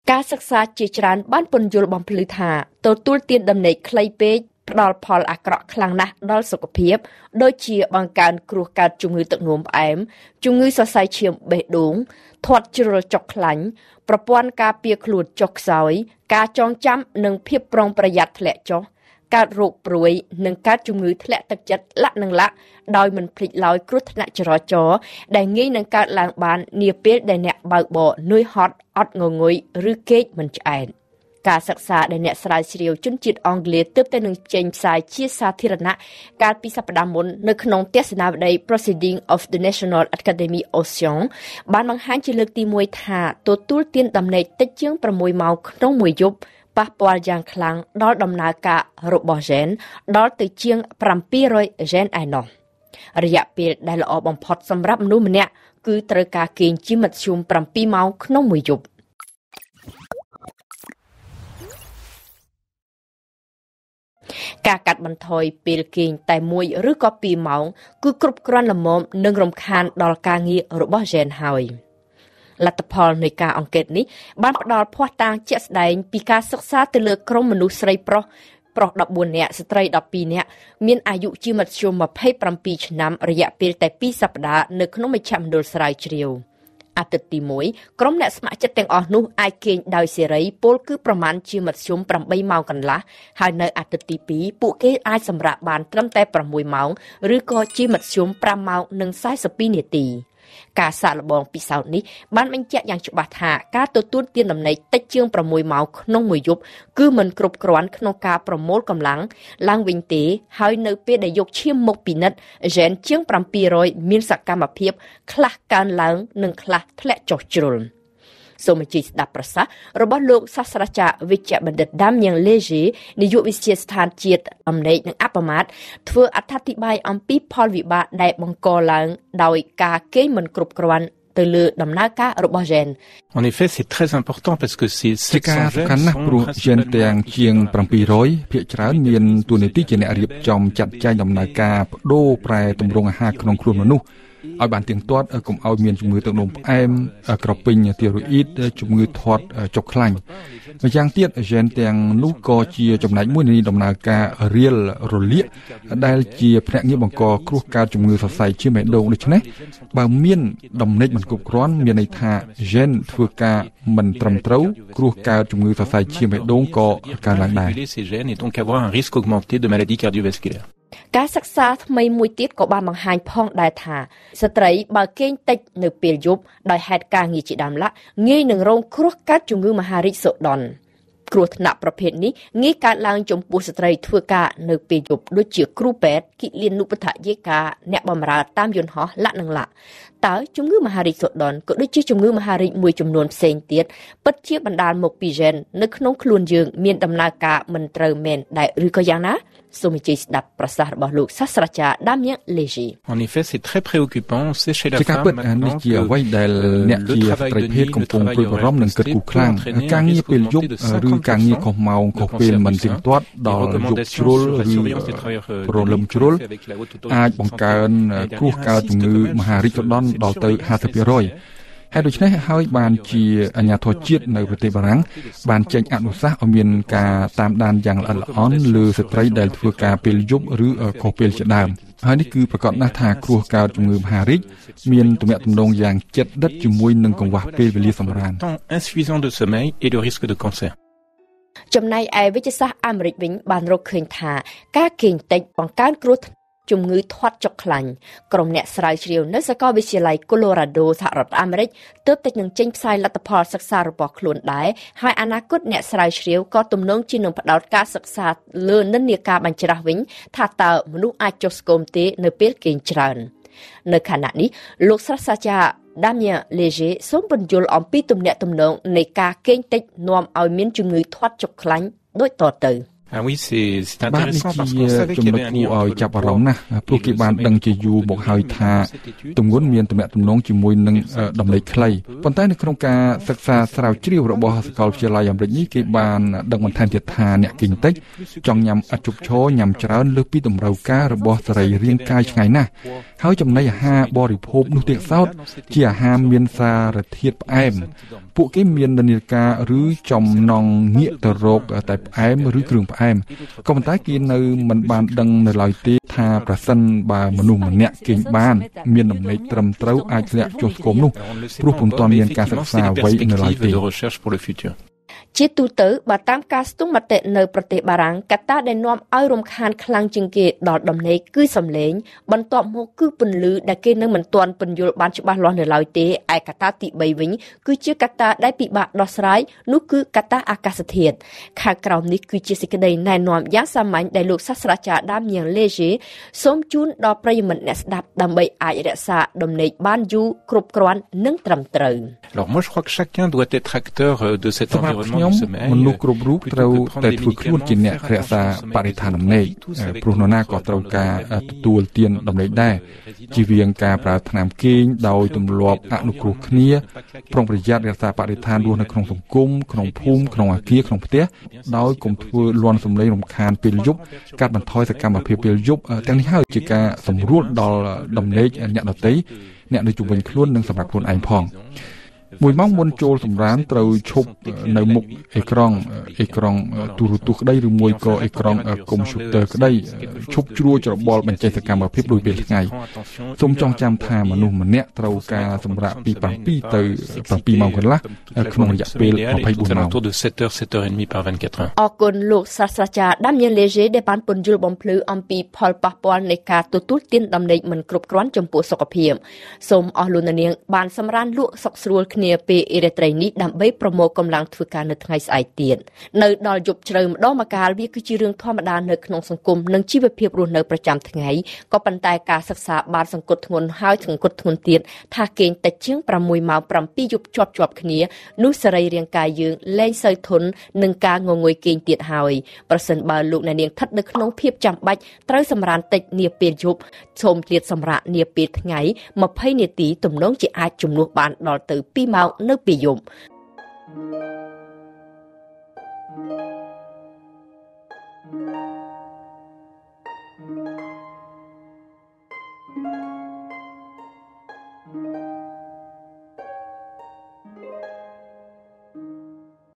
ការសិក្សាជាច្រើនបានពន្យល់បំភ្លឺថាទទួលទានដំណេកខ្លីពេកផ្ដល់ផលអាក្រក់ខ្លាំងណាស់ដល់សុខភាពដូចជាបង្កើនគ្រោះកើតជំងឺទឹកនោមផ្អែមជំងឺសរសៃឈាមបេះដូងធាត់ជ្រុលចុកខ្លាញ់ប្រព័ន្ធការពារខ្លួនចុះខ្សោយការចងចាំនិងភាពប្រុងប្រយ័ត្នធ្លាក់ចុះកើតរោគព្រួយនិងកើតជំងឺធ្លាក់ទឹកចិត្តលាក់ដោយមិនភ្លេចឡើយគ្រោះថ្នាក់ចរាចរណ៍ដែលងាយនឹងកើតឡើងបាននាពេលដែលអ្នកបើកបរនឿយហត់អត់ងងុយឬគេចមិនឆ្អែតការសិក្សាដែលអ្នកស្រាវជ្រាវជនជាតិអង់គ្លេសទើបតែនឹងចេញផ្សាយជាសាធារណៈកាលពីសប្តាហ៍មុននៅក្នុងទស្សនាវដ្តី Proceedings of the National Academy of Sciences បានបង្ហាញជាលើកទី1ថាទទួលទានដំណេកតិចជាង6ម៉ោងក្នុងមួយយប់ប៉ះពាល់យ៉ាងខ្លាំងដល់ដំណើរការរបស់ហ្សែនដល់ទៅជាង700ហ្សែនឯណោះរយៈពេលដែលល្អបំផុតសម្រាប់មនុស្សម្នាក់គឺត្រូវការគេងជាមធ្យម7ម៉ោងក្នុងមួយយប់ការកាត់បន្ថយពេលគេងតែ1ឬក៏2ម៉ោងគឺគ្រប់គ្រាន់ល្មមនឹងរំខានដល់ការងាររបស់ហ្សែនហើយលទ្ធផលនៃការអង្កេតនេះបានផ្ដល់ភស្តុតាងជាក់ស្ដែងពីការសិក្សាទៅលើក្រុមមនុស្សស្រីប្រុស14នាក់ស្ត្រី12នាក់មានអាយុជាមធ្យម27ឆ្នាំរយៈពេលតែ2សប្តាហ៍នៅក្នុងមជ្ឈមណ្ឌលស្រាវជ្រាវអាទិត្យទី1ក្រុមអ្នកស្ម័គ្រចិត្តទាំងអស់នោះអាចគេងដោយសេរីពលគឺប្រមាណជាមធ្យម8ម៉ោងកន្លះហើយនៅអាទិត្យទី2ពួកគេអាចសម្រាកបានត្រឹមតែ6ម៉ោងឬក៏ជាមធ្យម5ម៉ោងនិង42នាទីការសាកល្បងពិសោធន៍នេះបានបញ្ជាក់យ៉ាងច្បាស់ថាការទទួលទានដំណេកតិចជាង6ម៉ោងក្នុងមួយយប់គឺមិនគ្រប់គ្រាន់ក្នុងការប្រមូលកម្លាំងឡើងវិញទេហើយនៅពេលដែលយកឈាមមកពិនិត្យហ្សែនជាង700មានសកម្មភាពខ្លះកើនឡើងនិងខ្លះធ្លាក់ចុះជ្រុលសូមអញ្ជើញស្ដាប់ប្រសាសន៍របស់លោកសាស្ត្រាចារ្យវិជ្ជបណ្ឌិតដាមយ៉ាងលេហ្សេនាយកវិទ្យាស្ថានជាតិអំណេកនិងអបមាត្រធ្វើអត្ថាធិប្បាយអំពីផលវិបាកដែលបង្កឡើងដោយការគេងមិនគ្រប់គ្រាន់ទៅលើដំណើរការរបស់ហ្សែន En effet, c'est très important parce que c'est ការសំខាន់ណាស់ព្រោះហ្សែនទាំងជាង700ភាគច្រើនមានតួនាទីជាអ្នករៀបចំចាត់ចែងដំណើរការបដូរប្រែទម្រង់អាហារក្នុងខ្លួនមនុស្សឲ្យបានទៀងទាត់កុំឲ្យមានជំងឺទឹកនោមផ្អែមក្រពេញធីរ៉ូអ៊ីដជំងឺធាត់ចុកខ្លាញ់ម្យ៉ាងទៀតហ្សែនទាំងនោះក៏ជាចំណែកមួយនៃដំណើរការរៀលរលាកដែលជាភ្នាក់ងារបង្កគ្រោះកើតជំងឺសរសៃឈាមបេះដូងដូច្នេះបើមានដំណេកមិនគ្រប់គ្រាន់មានន័យថាហ្សែនធ្វើការមិនត្រឹមត្រូវគ្រោះកើតជំងឺសរសៃឈាមបេះដូងក៏កើតឡើងដែរការសិក្សាថ្មីមួយទៀតក៏បានបង្ហាញផងដែរថាស្ត្រីបើគេងតិចនៅពេលយប់ដោយហេតុការងារជាដើមឡាក់ងាយនឹងរងគ្រោះកាត់ជំងឺមហារីកសូដនគ្រោះថ្នាក់ប្រភេទនេះងាយកើតឡើងចំពោះស្ត្រីធ្វើការនៅពេលយប់ដូចជាគ្រូពេទ្យគិលានុបដ្ឋាយិកាអ្នកបម្រើតាមយន្តហោះឡាក់និងឡាក់តើជំងឺមហារីកសូដនក៏ដូចជាជំងឺមហារីកមួយចំនួនផ្សេងទៀតពិតជាបណ្ដាលមកពីហ្សែននៅក្នុងខ្លួនយើងមានដំណើរការមិនត្រូវមែនដែរឬក៏យ៉ាងណាសូមអញ្ជើញស្ដាប់ប្រសាសន៍របស់លោកសាស្ត្រាចារ្យដាមៀងលេហ្សេ En effet, c'est très préoccupant, c'est chez la ជាការពិត femme នេះជាអ្វីដែលអ្នកជាស្ត្រីភេទកំពុងព្រួយបារម្ភនិងគិតគូរខ្លាំងការងារពេលយប់ឬការងារខុសម៉ោងខុសពេលមិនទៀងទាត់ដល់យប់ជ្រុលឬព្រលឹមជ្រុលអាចបង្កើនគ្រោះកើតជំងឺមហារីកសូដនដល់ទៅ 50%ហើយដូច្នេះហើយបានជាអាជ្ញាធរជាតិនៅប្រទេសបារាំងបានចេញអនុសាសន៍ឲ្យមានការតាមដានយ៉ាងល្អិតល្អន់លើស្ត្រីដែលធ្វើការពេលយប់ឬខុសពេលជាដើមហើយនេះគឺប្រកាសណាស់ថាគ្រោះកើតជំងឺមហារីកមានទំនាក់ទំនងយ៉ាងជិតដិតជាមួយនឹងកង្វះពេលវេលាសម្រាន insuffisant de sommeil et le risque de cancer ចំណែកឯវិទ្យាសាស្ត្រអាមេរិកវិញបានរកឃើញថាការគេងតិចបង្កើនគ្រោះជំងឺធាត់ចុកខ្លាញ់ក្រុមអ្នកស្រាវជ្រាវនៅសាកលវិទ្យាល័យ Colorado សហរដ្ឋអាមេរិកទើបតែនឹងចេញផ្សាយលទ្ធផលសិក្សារបស់ខ្លួនដែរហើយអនាគតអ្នកស្រាវជ្រាវក៏ទំនងជានឹងផ្ដោតការសិក្សាលើនិន្នាការបញ្ច្រាស់វិញថាតើមនុស្សអាចចុះស្គមទេនៅពេលគេងច្រើននៅខណៈនេះលោកសាស្ត្រាចារ្យដាមៀងលេហ្សេសូមពន្យល់អំពីទំនាក់ទំនងនៃការគេងតិចនាំឲ្យមានជំងឺធាត់ចុកខ្លាញ់ដូចតទៅ Ah oui, c'est intéressant parce qu'on savait qu'il y avait un lien ឲ្យចាប់អារម្មណ៍ណាស់ព្រោះគេបានដឹងជាយូរមកហើយថាទម្ងន់មានទំនាក់ទំនងជាមួយនឹងដំណេកខ្លីប៉ុន្តែនៅក្នុងការសិក្សាស្រាវជ្រាវរបស់សាកលវិទ្យាល័យអាមេរិកនេះគេបានដឹងបន្ថែមទៀតថាអ្នកគេងតិចចង់ញ៉ាំឥតឈប់ឈរញ៉ាំច្រើនលើសពីតម្រូវការរបស់សរីរាង្គកាយឆ្ងាយណាស់ហើយចំណីអាហារបរិភោគនោះទៀតសោតជាអាហារមានសារធាតុផ្អែមពួកគេមាននានាការឬចំណងងាកទៅរកតែផ្អែមឬគ្រឿងផ្អែមក៏ប៉ុន្តែគេនៅមិនបានដឹងនៅឡើយទេថាប្រសិនបើមនុស្សម្នាក់គេងបានមានដំណេកត្រឹមត្រូវអាចធ្លាក់ចុះស្គមនោះព្រោះពុំទាន់មានការសិក្សាអ្វីនៅឡើយទេជាទូទៅបើតាមការស្ទង់មតិនៅប្រទេសបារាំងកត្តាដែលនាំឲ្យរំខានខ្លាំងជាងគេដល់ដំណេកគឺសំឡេងបន្ទាប់មកគឺពន្លឺដែលគេនឹងមិនទាន់ពន្យល់បានច្បាស់លាស់នៅឡើយទេឯកត្តាទី3វិញគឺជាកត្តាដែលពិបាកដោះស្រាយនោះគឺកត្តាអាកាសធាតុខាងក្រោមនេះគឺជាសេចក្តីណែនាំយ៉ាងសាមញ្ញដែលលោកសាស្ត្រាចារ្យដាមញៀងលេហ្សេសូមជូនដល់ប្រិយមិត្តអ្នកស្ដាប់ដើម្បីអាចរក្សាដំណេកបានយូរគ្រប់គ្រាន់និងត្រឹមត្រូវ Alors moi je crois que chacun doit être acteur de cet environnement du sommeil. មនុស្សគ្រប់រូបត្រូវតែធ្វើខ្លួនជាអ្នករក្សាបរិស្ថានដំណេកព្រោះនរណាក៏ត្រូវការទទួលទានដំណេកដែរជៀសវាងការប្រើថ្នាំគេងដោយទម្លាប់អនុគ្រោះគ្នាប្រុងប្រយ័ត្នរក្សាបរិស្ថានរស់នៅក្នុងសង្គមក្នុងភូមិក្នុងអគារក្នុងផ្ទះដោយកុំធ្វើលាន់សម្លេងរំខានពេលយប់កាត់បន្ថយសកម្មភាពពេលយប់ទាំងនេះហើយជាការសម្រួលដល់ដំណេកអ្នកដទៃអ្នកនៅជុំវិញខ្លួននិងសម្រាប់ខ្លួនឯងផង1ម៉ោងមុនចូលសម្រានត្រូវឈប់នៅមុខអេក្រង់ទូរទស្សន៍ក្តីឬមួយក៏អេក្រង់កុំព្យូទ័រក្តីឈប់ជ្រួលច្របល់បញ្ចេញសកម្មភាពដូចពេលថ្ងៃសូមចងចាំថាមនុស្សម្នាក់ត្រូវការសម្រាប់ពី7ទៅ7ម៉ោងកន្លះក្នុងរយៈពេល24ម៉ោង de 7h 7h30 par 24 heures អរគុណលោកសាស្ត្រាចារ្យដាមញៀនលេហ្សេដែលបានពន្យល់បំភ្លឺអំពីផលប៉ះពាល់នៃការទទួលទានដំណេកមិនគ្រប់គ្រាន់ចំពោះសុខភាពសូមអស់លោកអ្នកនាងបានសម្រានលក់សុខស្រួលគ្នាពេលអេរ៉េត្រីនេះដើម្បីប្រមូលកម្លាំងធ្វើការនៅថ្ងៃស្អែកទៀតនៅដល់យប់ជ្រៅម្ដងម្កាលវាគឺជារឿងធម្មតានៅក្នុងសង្គមនិងជីវភាពរស់នៅប្រចាំថ្ងៃក៏ប៉ុន្តែការសិក្សាបានសង្កត់ធ្ងន់ហើយសង្កត់ធ្ងន់ទៀតថាគេងតិចជាង6ម៉ោង7យប់ជាប់គ្នានោះសរីរាង្គកាយយើងលែងសូវធន់នឹងការងងុយគេងទៀតហើយប្រសិនបើលោកអ្នកនាងស្ថិតនៅក្នុងភាពចាំបាច់ត្រូវសម្រានតិចនាពេលយប់សូមឆ្លៀតសម្រាកនាពេលថ្ងៃ20នាទីទំនងជាអាចជំនួសបានដល់ទៅ2ម៉ោងនៅពេលយប់